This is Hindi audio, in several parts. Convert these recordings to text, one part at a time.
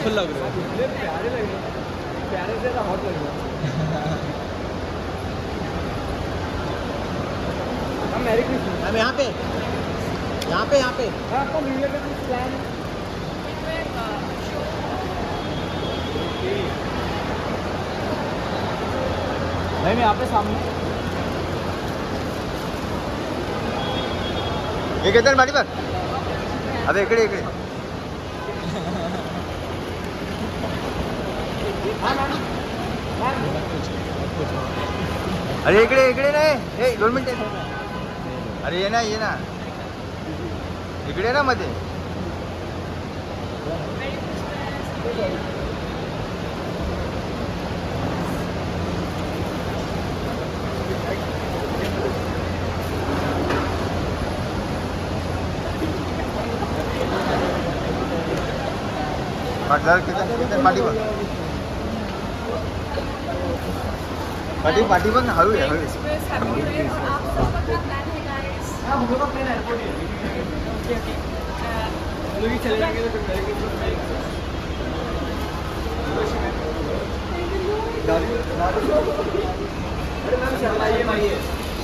ब्यूटीफुल लग रहे हो। प्यारे लग रहे, प्यारे से तो हॉट लग रहे। हम मैरी क्रिसमस। हम यहाँ पे आपका न्यू ईयर का कुछ प्लान है? नहीं, मैं यहाँ पे सामने। हे घेतात माडी पर आता इकडे अरे इकडे नाही, हे 2 मिनिटं। अरे ये ना इकडे ना मध्ये। पाठी पण हळू आहे, हळू। हम लोग का प्लान एयरपोर्ट है। लोग ही चले जाएंगे तो मैरी क्रिसमस में। अरे मैम चलना ये भाई है।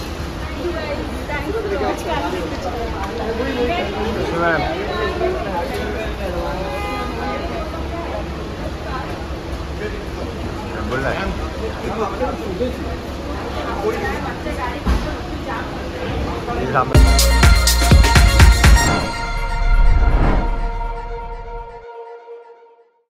बोल रहा है